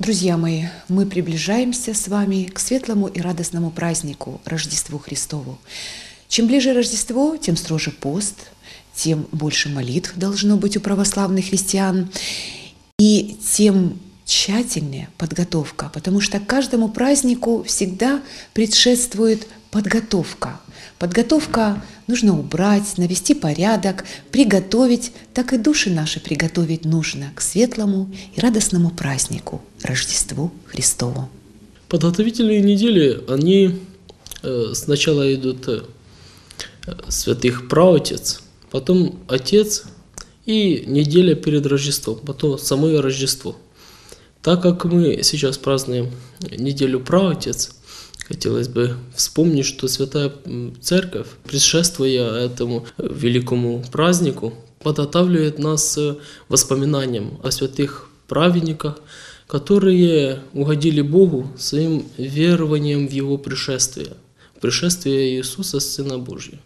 Друзья мои, мы приближаемся с вами к светлому и радостному празднику Рождеству Христову. Чем ближе Рождество, тем строже пост, тем больше молитв должно быть у православных христиан, и тем тщательнее подготовка, потому что каждому празднику всегда предшествует подготовка. Подготовка нужно убрать, навести порядок, приготовить, так и души наши приготовить нужно к светлому и радостному празднику Рождеству Христову. Подготовительные недели, они сначала идут святых праотец, потом отец и неделя перед Рождеством, потом самое Рождество. Так как мы сейчас празднуем неделю праотец, хотелось бы вспомнить, что Святая Церковь, предшествуя этому великому празднику, подготавливает нас воспоминанием о святых праведниках, которые угодили Богу своим верованием в Его пришествие Иисуса, Сына Божьего.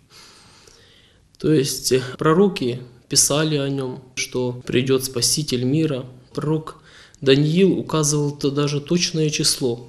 То есть пророки писали о Нем, что придет Спаситель мира. Пророк Даниил указывал даже точное число,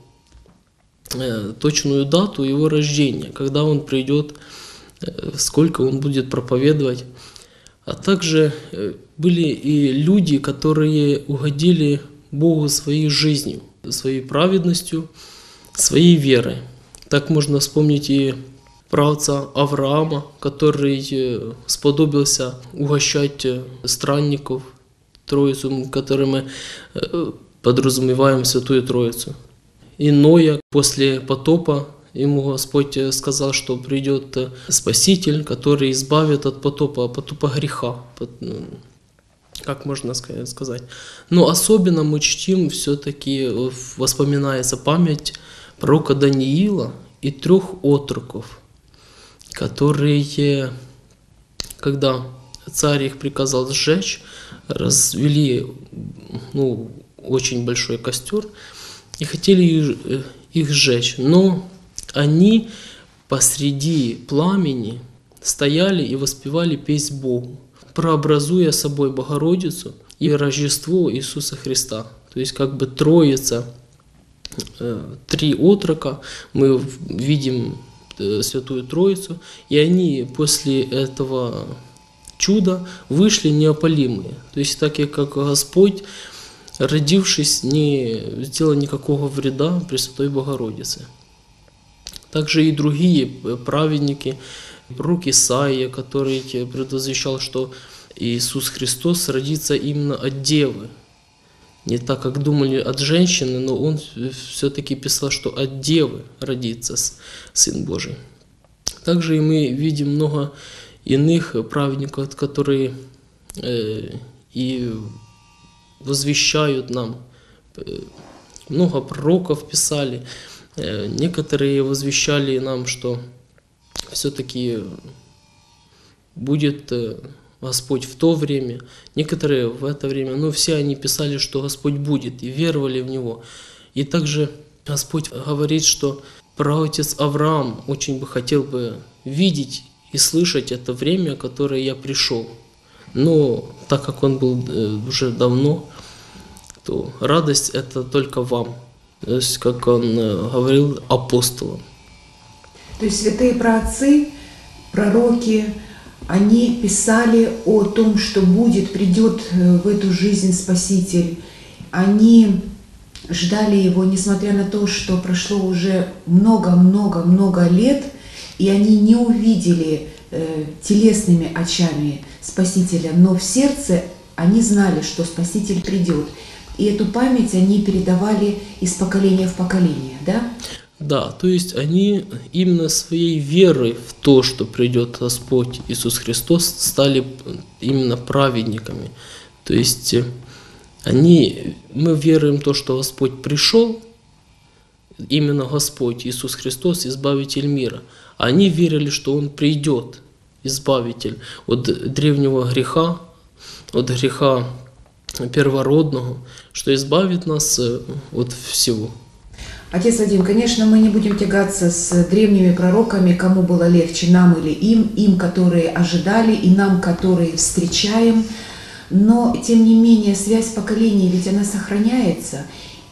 точную дату его рождения, когда он придет, сколько он будет проповедовать. А также были и люди, которые угодили Богу своей жизнью, своей праведностью, своей верой. Так можно вспомнить и праотца Авраама, который сподобился угощать странников, Троицу, которым мы подразумеваем Святую Троицу. И Ноя после потопа, ему Господь сказал, что придет Спаситель, который избавит от потопа греха, как можно сказать. Но особенно мы чтим все-таки, воспоминается память пророка Даниила и 3 отроков, которые, когда царь их приказал сжечь, развели очень большой костер и хотели их сжечь. Но они посреди пламени стояли и воспевали песнь Богу, прообразуя собой Богородицу и Рождество Иисуса Христа. То есть как бы Троица, 3 отрока, мы видим Святую Троицу, и они после этого чуда вышли неопалимые. То есть так как Господь, родившись, не сделал никакого вреда Пресвятой Богородице. Также и другие праведники, пророк Исаия, который предвозвещал, что Иисус Христос родится именно от Девы. Не так, как думали, от женщины, но он все-таки писал, что от Девы родится Сын Божий. Также и мы видим много иных праведников, которые и возвещают нам. Много пророков писали, некоторые возвещали нам, что все-таки будет Господь в то время, некоторые в это время, но все они писали, что Господь будет, и веровали в Него. И также Господь говорит, что праотец Авраам очень бы хотел бы видеть и слышать это время, которое я пришел. Но так как он был уже давно, то радость это только вам. То есть, как он говорил апостолам. То есть святые праотцы, пророки, они писали о том, что придет в эту жизнь Спаситель. Они ждали Его, несмотря на то, что прошло уже много-много-много лет, и они не увидели телесными очами Спасителя, но в сердце они знали, что Спаситель придет. И эту память они передавали из поколения в поколение, да? Да, то есть они именно своей верой в то, что придет Господь Иисус Христос, стали именно праведниками. То есть мы веруем в то, что Господь пришел, именно Господь Иисус Христос, Избавитель мира. Они верили, что Он придет, Избавитель, от древнего греха, от греха первородного, что избавит нас от всего. Отец Вадим, конечно, мы не будем тягаться с древними пророками, кому было легче, нам или им, которые ожидали, и нам, которые встречаем. Но, тем не менее, связь поколений, ведь она сохраняется.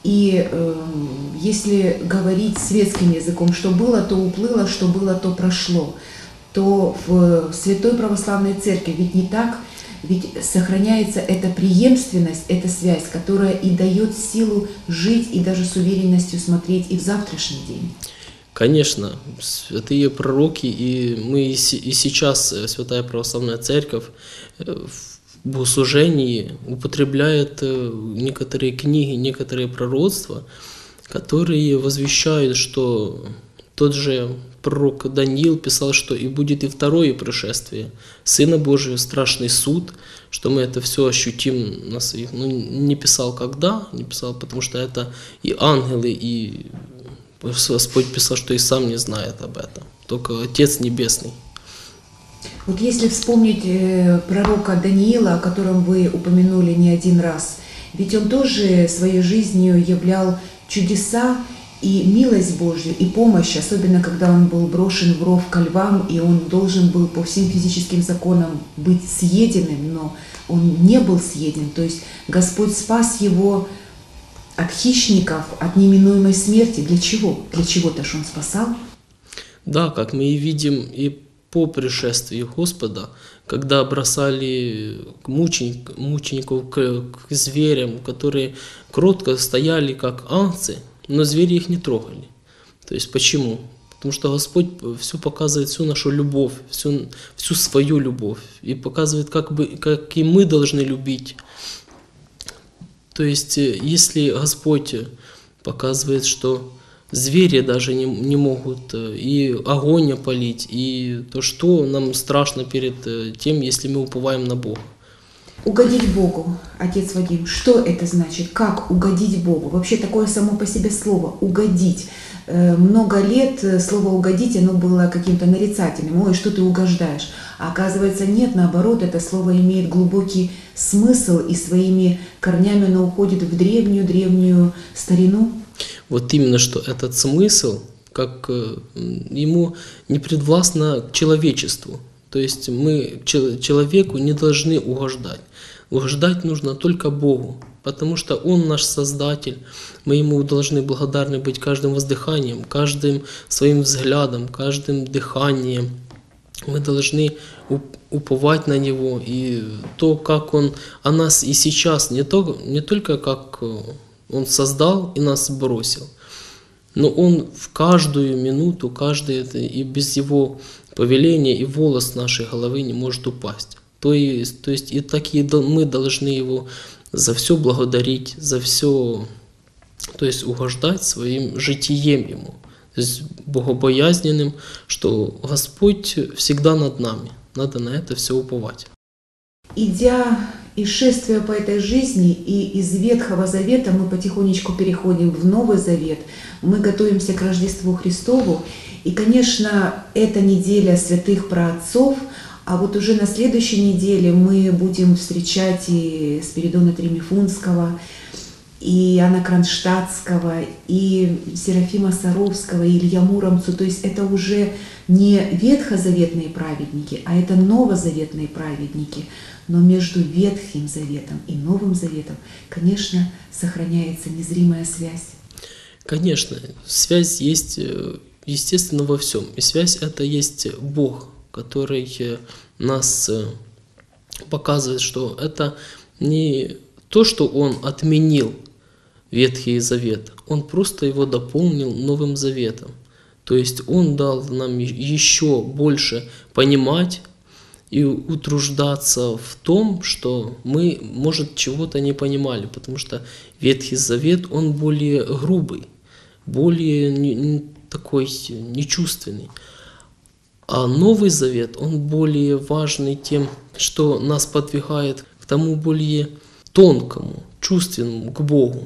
И если говорить светским языком, что было, то уплыло, что было, то прошло, то в Святой Православной Церкви ведь не так, ведь сохраняется эта преемственность, эта связь, которая и дает силу жить и даже с уверенностью смотреть и в завтрашний день. Конечно, святые пророки, и мы и сейчас, Святая Православная Церковь, в богослужении употребляет некоторые книги, некоторые пророцтва, которые возвещают, что тот же пророк Даниил писал, что и будет и второе пришествие Сына Божия, страшный суд, что мы это все ощутим на своих. Ну, не писал когда, не писал, потому что это и ангелы, и Господь писал, что и сам не знает об этом, только Отец Небесный. Вот если вспомнить пророка Даниила, о котором вы упомянули не один раз, ведь он тоже своей жизнью являл чудеса и милость Божью, и помощь, особенно когда он был брошен в ров ко львам, и он должен был по всем физическим законам быть съеденным, но он не был съеден. То есть Господь спас его от хищников, от неминуемой смерти. Для чего? Для чего-то же он спасал. Да, как мы и видим и по пришествии Господа, когда бросали мучеников к зверям, которые кротко стояли, как ангцы, но звери их не трогали. То есть почему? Потому что Господь все показывает, всю нашу любовь, всю свою любовь, и показывает, как и мы должны любить. То есть если Господь показывает, что звери даже не могут и огонь опалить, и то, что нам страшно перед тем, если мы уповаем на Бога. Угодить Богу, отец Вадим, что это значит? Как угодить Богу? Вообще такое само по себе слово «угодить». Много лет слово «угодить» оно было каким-то нарицательным. Ой, что ты угождаешь? А оказывается, нет, наоборот, это слово имеет глубокий смысл и своими корнями оно уходит в древнюю старину. Вот именно, что этот смысл, как ему не предвластно человечеству. То есть мы человеку не должны угождать. Угождать нужно только Богу, потому что Он наш Создатель. Мы Ему должны благодарны быть каждым воздыханием, каждым своим взглядом, каждым дыханием. Мы должны уповать на Него. И то, как Он о нас и сейчас, не только как Он создал и нас бросил, но Он в каждую минуту, и без Его повеления, и волос нашей головы не может упасть. То есть и такие мы должны Его за все благодарить, за все, то есть угождать своим житием Ему, то есть богобоязненным, что Господь всегда над нами. Надо на это все уповать. Идя и шествуя по этой жизни, и из Ветхого Завета мы потихонечку переходим в Новый Завет, мы готовимся к Рождеству Христову. И, конечно, эта неделя святых праотцов, а вот уже на следующей неделе мы будем встречать и Спиридона Тремифунского, и Иоанна Кронштадтского, и Серафима Саровского, и Илья Муромцу. То есть это уже не ветхозаветные праведники, а это новозаветные праведники. Но между Ветхим Заветом и Новым Заветом, конечно, сохраняется незримая связь. Конечно, связь есть, естественно, во всем. И связь — это есть Бог, который нас показывает, что это не то, что Он отменил Ветхий Завет, Он просто его дополнил Новым Заветом. То есть Он дал нам еще больше понимать и утруждаться в том, что мы, может, чего-то не понимали, потому что Ветхий Завет, он более грубый, более такой нечувственный. А Новый Завет, он более важный тем, что нас подвигает к тому более тонкому, чувственному, к Богу.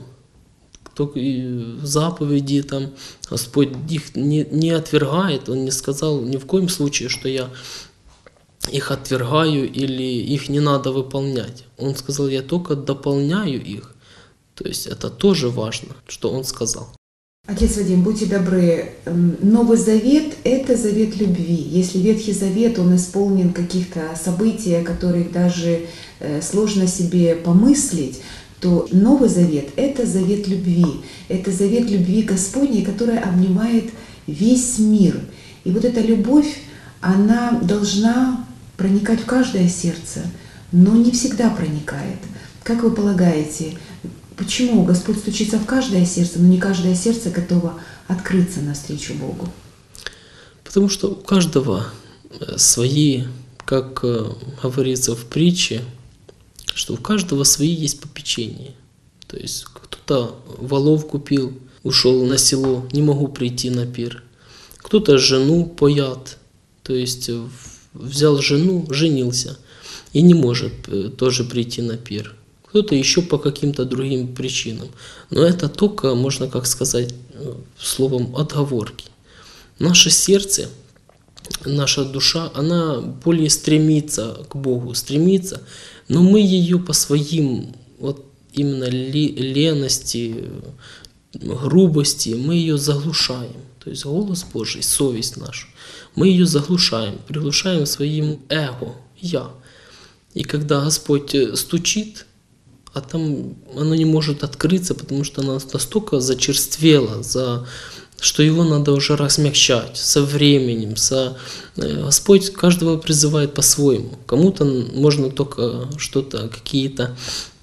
Заповеди там Господь их не отвергает, Он не сказал ни в коем случае, что я их отвергаю или их не надо выполнять. Он сказал, я только дополняю их. То есть это тоже важно, что Он сказал. Отец Вадим, будьте добры, Новый Завет – это завет любви. Если Ветхий Завет, он исполнен каких-то событий, о которых даже сложно себе помыслить, то Новый Завет – это завет любви. Это завет любви Господней, которая обнимает весь мир. И вот эта любовь, она должна проникать в каждое сердце, но не всегда проникает. Как вы полагаете, почему Господь стучится в каждое сердце, но не каждое сердце готово открыться навстречу Богу? Потому что у каждого свои, как говорится в притче, что у каждого свои есть попечения. То есть кто-то волов купил, ушел на село, не могу прийти на пир. Кто-то жену поят, то есть взял жену, женился и не может тоже прийти на пир. Кто-то еще по каким-то другим причинам. Но это только, можно как сказать, словом отговорки. Наше сердце, наша душа, она более стремится к Богу, стремится, но мы ее по своим вот именно лености, грубости, мы ее заглушаем. То есть голос Божий, совесть нашу, мы ее заглушаем, приглушаем своим эго, я. И когда Господь стучит, а там оно не может открыться, потому что оно настолько зачерствело, что его надо уже размягчать со временем. Господь каждого призывает по-своему. Кому-то можно только что-то, какие-то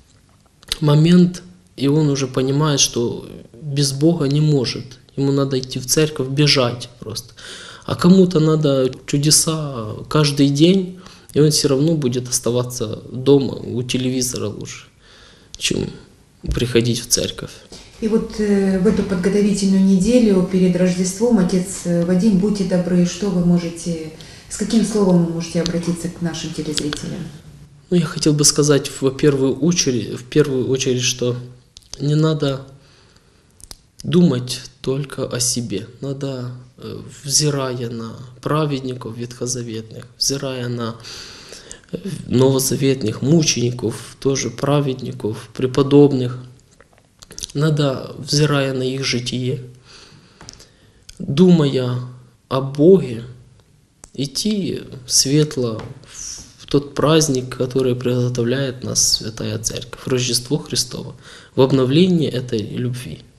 момент, и он уже понимает, что без Бога не может. Ему надо идти в церковь, бежать просто. А кому-то надо чудеса каждый день, и он все равно будет оставаться дома, у телевизора лучше, чем приходить в церковь. И вот в эту подготовительную неделю перед Рождеством, отец Вадим, будьте добры, с каким словом вы можете обратиться к нашим телезрителям? Ну, я хотел бы сказать в первую очередь, что не надо думать только о себе. Надо, взирая на праведников ветхозаветных, взирая на новозаветных мучеников, тоже праведников, преподобных, надо, взирая на их житие, думая о Боге, идти светло в тот праздник, который приготовляет нас Святая Церковь, Рождество Христово, в обновление этой любви.